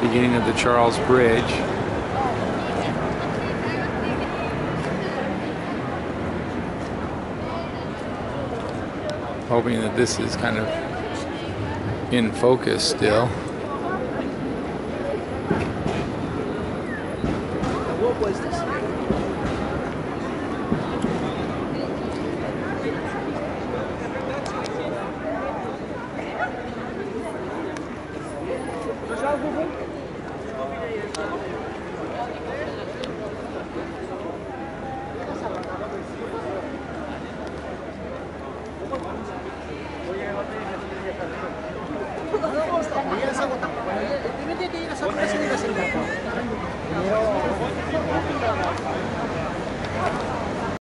Beginning of the Charles Bridge. Hoping that this is kind of in focus still. What was this?